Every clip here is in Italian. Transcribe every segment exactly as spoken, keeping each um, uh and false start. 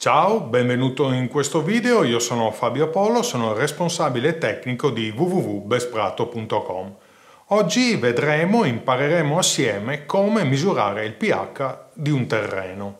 Ciao, benvenuto in questo video, io sono Fabio Polo, sono il responsabile tecnico di w w w punto besprato punto com. Oggi vedremo e impareremo assieme come misurare il pH di un terreno.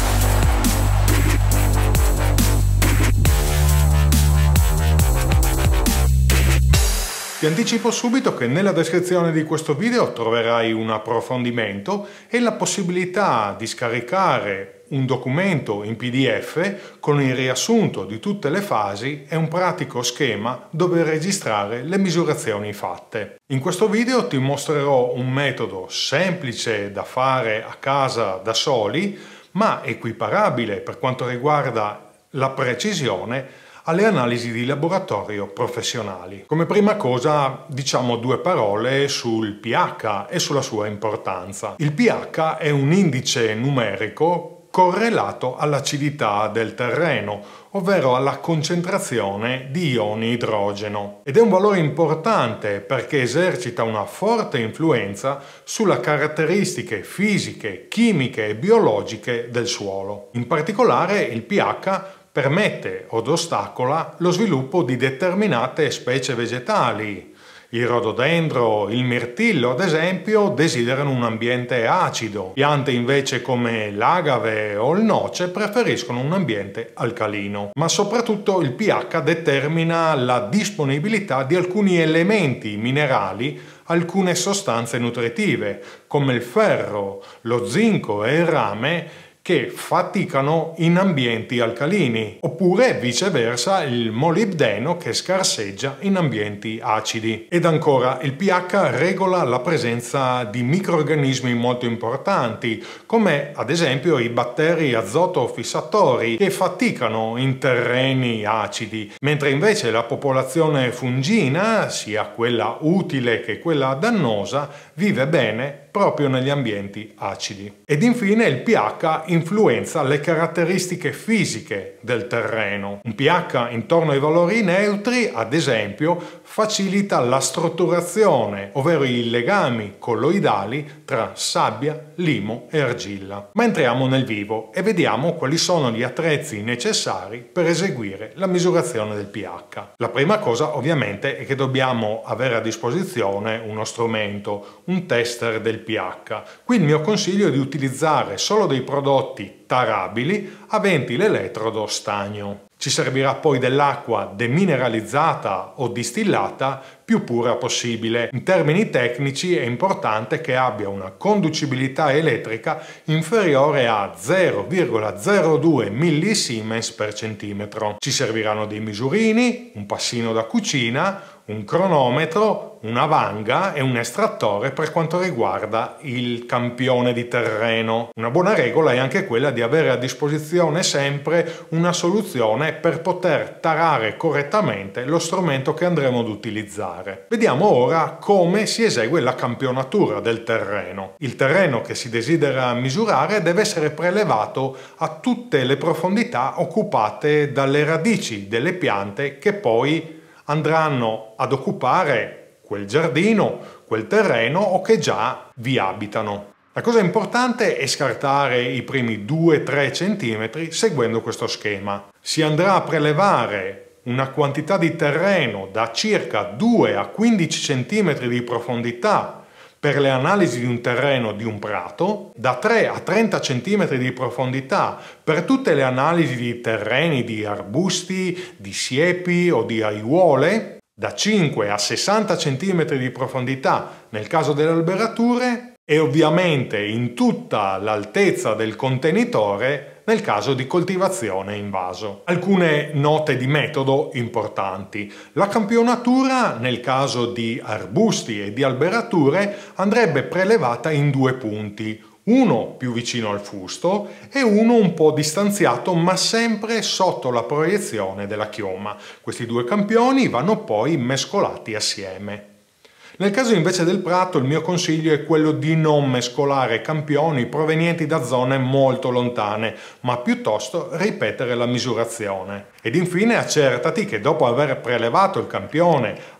Ti anticipo subito che nella descrizione di questo video troverai un approfondimento e la possibilità di scaricare un documento in P D F con il riassunto di tutte le fasi e un pratico schema dove registrare le misurazioni fatte. In questo video ti mostrerò un metodo semplice da fare a casa da soli, ma equiparabile per quanto riguarda la precisione alle analisi di laboratorio professionali. Come prima cosa diciamo due parole sul pH e sulla sua importanza. Il pH è un indice numerico correlato all'acidità del terreno, ovvero alla concentrazione di ioni idrogeno. Ed è un valore importante perché esercita una forte influenza sulle caratteristiche fisiche, chimiche e biologiche del suolo. In particolare il pH permette od ostacola lo sviluppo di determinate specie vegetali. Il rododendro, il mirtillo ad esempio desiderano un ambiente acido, piante invece come l'agave o il noce preferiscono un ambiente alcalino. Ma soprattutto il pH determina la disponibilità di alcuni elementi minerali, alcune sostanze nutritive come il ferro, lo zinco e il rame che faticano in ambienti alcalini, oppure viceversa il molibdeno che scarseggia in ambienti acidi. Ed ancora il pH regola la presenza di microrganismi molto importanti, come ad esempio i batteri azotofissatori che faticano in terreni acidi, mentre invece la popolazione fungina, sia quella utile che quella dannosa, vive bene proprio negli ambienti acidi. Ed infine il pH influenza le caratteristiche fisiche del terreno. Un pH intorno ai valori neutri, ad esempio, facilita la strutturazione, ovvero i legami colloidali tra sabbia, limo e argilla. Ma entriamo nel vivo e vediamo quali sono gli attrezzi necessari per eseguire la misurazione del pH. La prima cosa ovviamente è che dobbiamo avere a disposizione uno strumento, un tester del pH. Qui il mio consiglio è di utilizzare solo dei prodotti tarabili aventi l'elettrodo stagno. Ci servirà poi dell'acqua demineralizzata o distillata più pura possibile. In termini tecnici è importante che abbia una conducibilità elettrica inferiore a zero virgola zero due millisiemens per centimetro. Ci serviranno dei misurini, un passino da cucina, un cronometro, una vanga e un estrattore per quanto riguarda il campione di terreno. Una buona regola è anche quella di avere a disposizione sempre una soluzione per poter tarare correttamente lo strumento che andremo ad utilizzare. Vediamo ora come si esegue la campionatura del terreno. Il terreno che si desidera misurare deve essere prelevato a tutte le profondità occupate dalle radici delle piante che poi andranno ad occupare quel giardino, quel terreno o che già vi abitano. La cosa importante è scartare i primi due tre centimetri seguendo questo schema. Si andrà a prelevare una quantità di terreno da circa due a quindici centimetri di profondità per le analisi di un terreno di un prato, da tre a trenta centimetri di profondità per tutte le analisi di terreni di arbusti, di siepi o di aiuole, da cinque a sessanta centimetri di profondità nel caso delle alberature e ovviamente in tutta l'altezza del contenitore nel caso di coltivazione in vaso. Alcune note di metodo importanti. La campionatura nel caso di arbusti e di alberature andrebbe prelevata in due punti, uno più vicino al fusto e uno un po' distanziato ma sempre sotto la proiezione della chioma. Questi due campioni vanno poi mescolati assieme. Nel caso invece del prato il mio consiglio è quello di non mescolare campioni provenienti da zone molto lontane, ma piuttosto ripetere la misurazione. Ed infine accertati che dopo aver prelevato il campione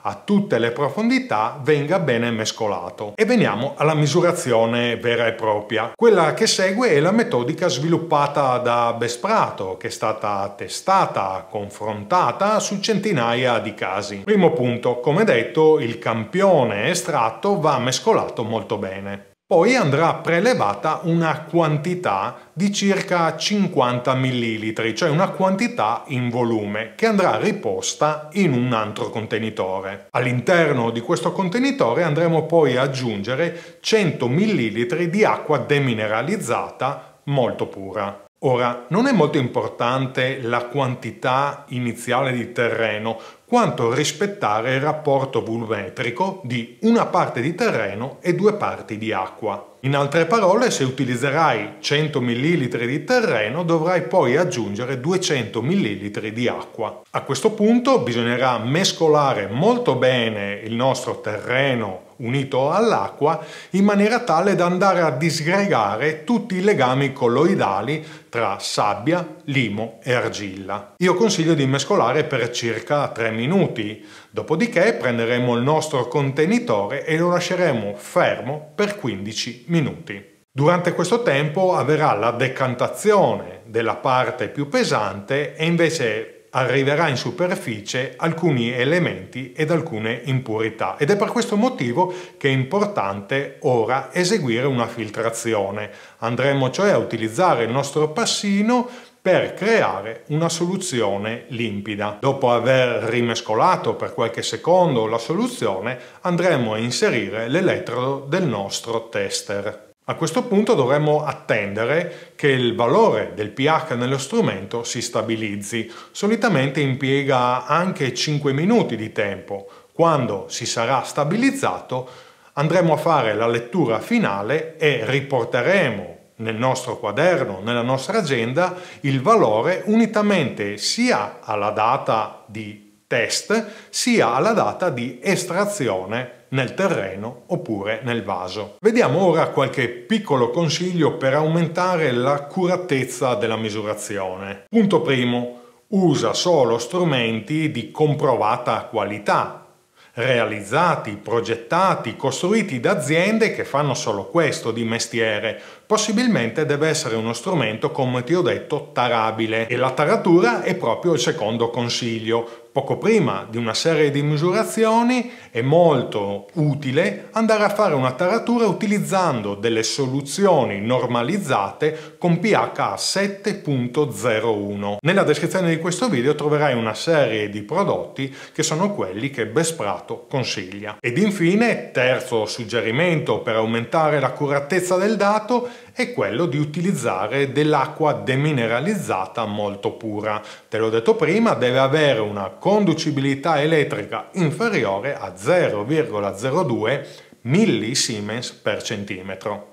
a tutte le profondità venga bene mescolato. E veniamo alla misurazione vera e propria. Quella che segue è la metodica sviluppata da Besprato, che è stata testata, confrontata su centinaia di casi. Primo punto, come detto, il campione estratto va mescolato molto bene. Poi andrà prelevata una quantità di circa cinquanta millilitri, cioè una quantità in volume, che andrà riposta in un altro contenitore. All'interno di questo contenitore andremo poi ad aggiungere cento millilitri di acqua demineralizzata molto pura. Ora, non è molto importante la quantità iniziale di terreno, quanto rispettare il rapporto volumetrico di una parte di terreno e due parti di acqua. In altre parole, se utilizzerai cento millilitri di terreno, dovrai poi aggiungere duecento millilitri di acqua. A questo punto bisognerà mescolare molto bene il nostro terreno unito all'acqua in maniera tale da andare a disgregare tutti i legami colloidali tra sabbia, limo e argilla. Io consiglio di mescolare per circa tre minuti, dopodiché prenderemo il nostro contenitore e lo lasceremo fermo per quindici minuti. Durante questo tempo avverrà la decantazione della parte più pesante e invece arriverà in superficie alcuni elementi ed alcune impurità, ed è per questo motivo che è importante ora eseguire una filtrazione. Andremo cioè a utilizzare il nostro passino per creare una soluzione limpida. Dopo aver rimescolato per qualche secondo la soluzione, andremo a inserire l'elettrodo del nostro tester. A questo punto dovremo attendere che il valore del pH nello strumento si stabilizzi. Solitamente impiega anche cinque minuti di tempo. Quando si sarà stabilizzato andremo a fare la lettura finale e riporteremo nel nostro quaderno, nella nostra agenda, il valore unitamente sia alla data di test sia alla data di estrazione nel terreno oppure nel vaso. Vediamo ora qualche piccolo consiglio per aumentare l'accuratezza della misurazione. Punto primo: usa solo strumenti di comprovata qualità, realizzati, progettati, costruiti da aziende che fanno solo questo di mestiere. Possibilmente deve essere uno strumento, come ti ho detto, tarabile, e la taratura è proprio il secondo consiglio. Poco prima di una serie di misurazioni è molto utile andare a fare una taratura utilizzando delle soluzioni normalizzate con pH sette punto zero uno. Nella descrizione di questo video troverai una serie di prodotti che sono quelli che Besprato consiglia. Ed infine, terzo suggerimento per aumentare l'accuratezza del dato è quello di utilizzare dell'acqua demineralizzata molto pura. Te l'ho detto prima, deve avere una conducibilità elettrica inferiore a zero virgola zero due millisiemens per centimetro.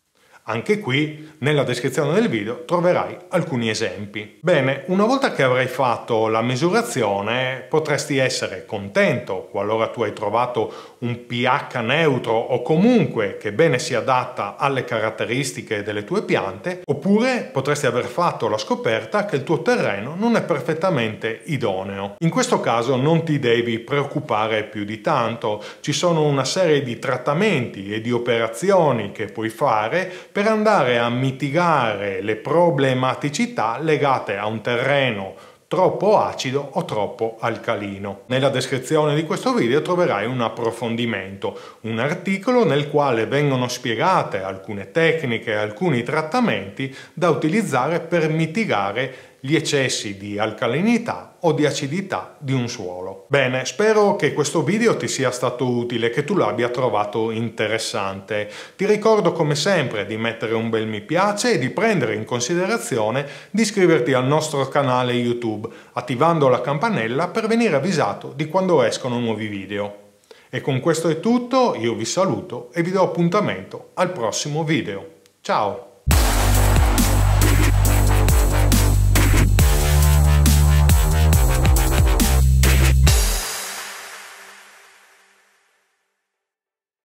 Anche qui, nella descrizione del video, troverai alcuni esempi. Bene, una volta che avrai fatto la misurazione, potresti essere contento qualora tu hai trovato un pH neutro o comunque che bene si adatta alle caratteristiche delle tue piante, oppure potresti aver fatto la scoperta che il tuo terreno non è perfettamente idoneo. In questo caso non ti devi preoccupare più di tanto, ci sono una serie di trattamenti e di operazioni che puoi fare per andare a mitigare le problematicità legate a un terreno troppo acido o troppo alcalino. Nella descrizione di questo video troverai un approfondimento, un articolo nel quale vengono spiegate alcune tecniche e alcuni trattamenti da utilizzare per mitigare gli eccessi di alcalinità o di acidità di un suolo. Bene, spero che questo video ti sia stato utile, che tu l'abbia trovato interessante. Ti ricordo come sempre di mettere un bel mi piace e di prendere in considerazione di iscriverti al nostro canale YouTube, attivando la campanella per venire avvisato di quando escono nuovi video. E con questo è tutto, io vi saluto e vi do appuntamento al prossimo video. Ciao!